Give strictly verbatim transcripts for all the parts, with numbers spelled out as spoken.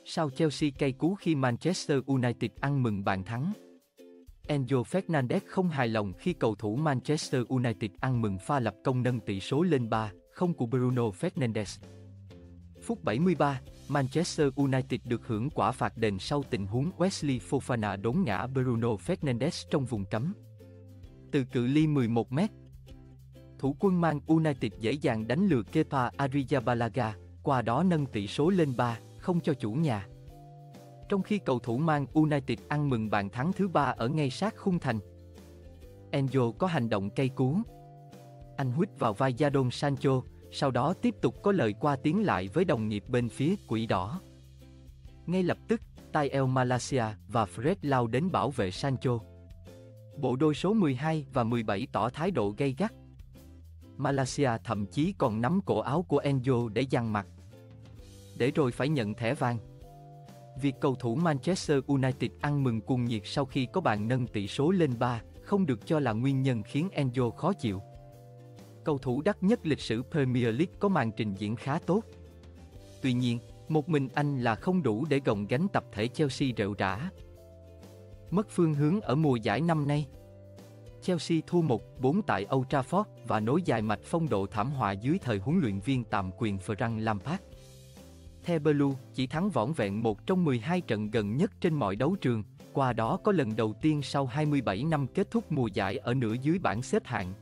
Sao Chelsea cay cú khi Manchester United ăn mừng bàn thắng? Enzo Fernandez không hài lòng khi cầu thủ Manchester United ăn mừng pha lập công nâng tỷ số lên ba không của Bruno Fernandes. Phút bảy mươi ba, Manchester United được hưởng quả phạt đền sau tình huống Wesley Fofana đốn ngã Bruno Fernandes trong vùng cấm. Từ cự ly mười một mét, thủ quân Man United dễ dàng đánh lừa Kepa Arrizabalaga, qua đó nâng tỷ số lên ba không cho chủ nhà. Trong khi cầu thủ Man United ăn mừng bàn thắng thứ ba ở ngay sát khung thành, Enzo có hành động cay cú. Anh huýt vào vai Jadon Sancho, sau đó tiếp tục có lời qua tiếng lại với đồng nghiệp bên phía Quỷ Đỏ. Ngay lập tức, Tyrell Malacia và Fred lao đến bảo vệ Sancho. Bộ đôi số mười hai và mười bảy tỏ thái độ gay gắt. Malacia thậm chí còn nắm cổ áo của Enzo để giằng mặt. Để rồi phải nhận thẻ vàng. Việc cầu thủ Manchester United ăn mừng cuồng nhiệt sau khi có bàn nâng tỷ số lên ba không được cho là nguyên nhân khiến Enzo khó chịu. Cầu thủ đắt nhất lịch sử Premier League có màn trình diễn khá tốt. Tuy nhiên, một mình anh là không đủ để gồng gánh tập thể Chelsea rệu rã. Mất phương hướng ở mùa giải năm nay. Chelsea thua một bốn tại Old Trafford và nối dài mạch phong độ thảm họa dưới thời huấn luyện viên tạm quyền Frank Lampard. The Blue chỉ thắng vỏn vẹn một trong mười hai trận gần nhất trên mọi đấu trường, qua đó có lần đầu tiên sau hai mươi bảy năm kết thúc mùa giải ở nửa dưới bảng xếp hạng.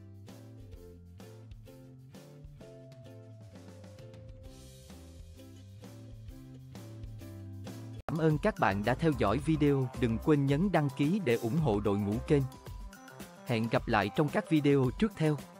Cảm ơn các bạn đã theo dõi video, đừng quên nhấn đăng ký để ủng hộ đội ngũ kênh. Hẹn gặp lại trong các video tiếp theo.